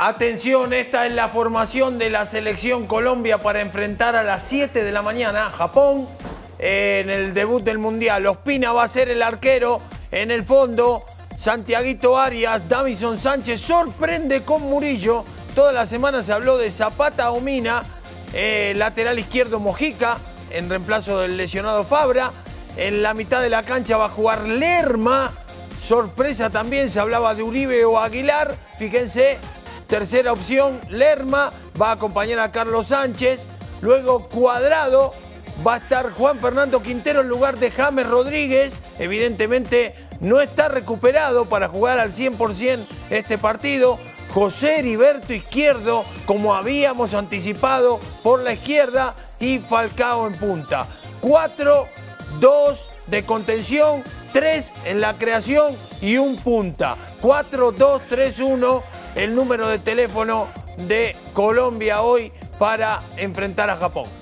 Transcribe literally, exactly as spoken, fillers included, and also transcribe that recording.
Atención, esta es la formación de la selección Colombia para enfrentar a las siete de la mañana a Japón en el debut del Mundial. Ospina va a ser el arquero. En el fondo, Santiaguito Arias, Davinson Sánchez sorprende con Murillo. Toda la semana se habló de Zapata o Mina. Eh, lateral izquierdo Mojica en reemplazo del lesionado Fabra. En la mitad de la cancha va a jugar Lerma. Sorpresa también, se hablaba de Uribe o Aguilar. Fíjense, tercera opción, Lerma. Va a acompañar a Carlos Sánchez. Luego Cuadrado. Va a estar Juan Fernando Quintero en lugar de James Rodríguez. Evidentemente no está recuperado para jugar al cien por cien este partido. José Heriberto izquierdo, como habíamos anticipado, por la izquierda, y Falcao en punta. cuatro dos de contención, tres en la creación y un punta. cuatro dos tres uno, el número de teléfono de Colombia hoy para enfrentar a Japón.